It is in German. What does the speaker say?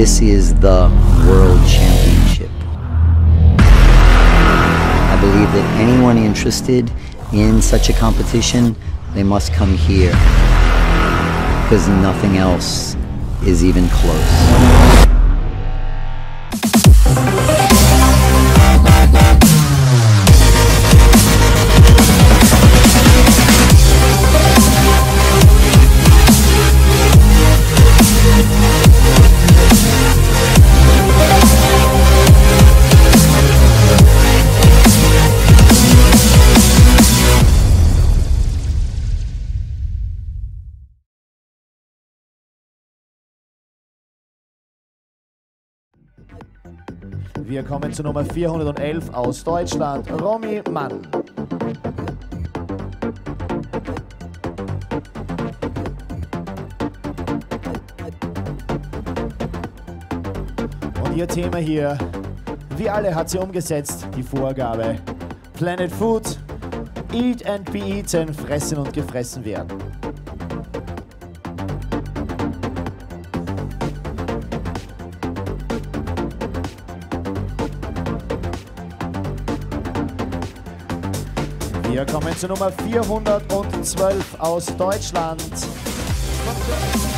This is the World Championship. I believe that anyone interested in such a competition, they must come here, because nothing else is even close. Wir kommen zu Nummer 411 aus Deutschland, Romy Mann. Und ihr Thema hier, wie alle hat sie umgesetzt, die Vorgabe Planet Food, Eat and be eaten, fressen und gefressen werden. Wir kommen zu Nummer 412 aus Deutschland.